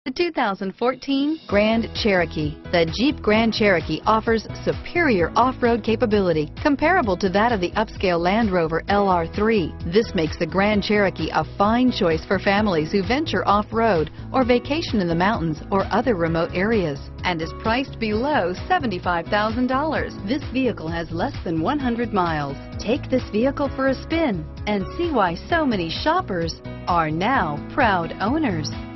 The 2014 Grand Cherokee. The Jeep Grand Cherokee offers superior off-road capability comparable to that of the upscale Land Rover LR3. This makes the Grand Cherokee a fine choice for families who venture off-road or vacation in the mountains or other remote areas, and is priced below $75,000. This vehicle has less than 100 miles. Take this vehicle for a spin and see why so many shoppers are now proud owners.